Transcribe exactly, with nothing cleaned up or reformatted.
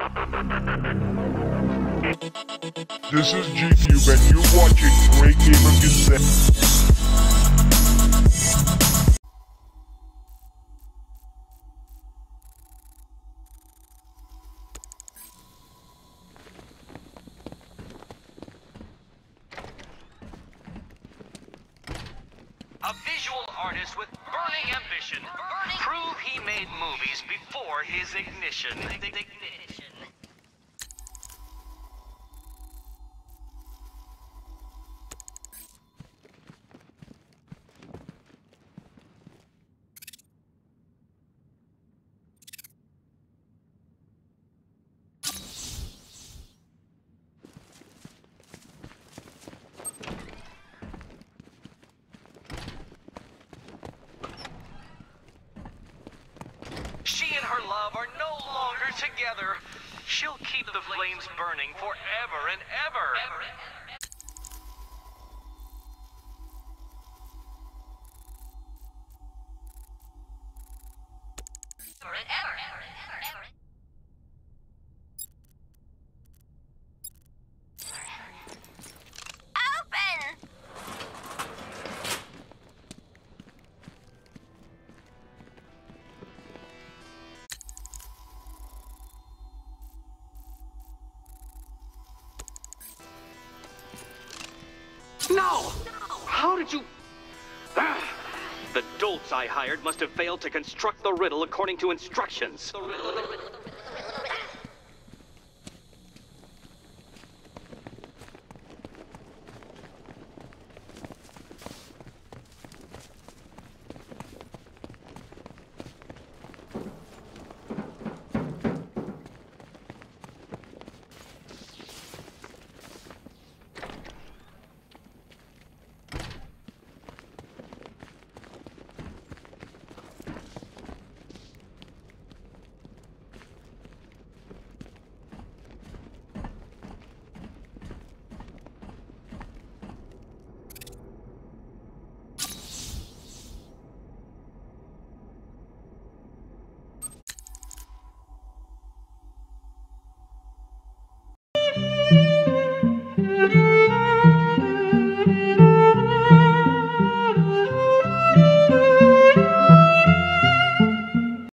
This is G-Cube and you're watching Great Gamer Gazette. A visual artist with burning ambition. Burning. Prove he made movies before his ignition. Ignition. She and her love are no longer together. She'll keep the flames burning forever and ever. Forever, ever, ever, ever. Open! No! How did you... The dolts I hired must have failed to construct the riddle according to instructions. The riddle.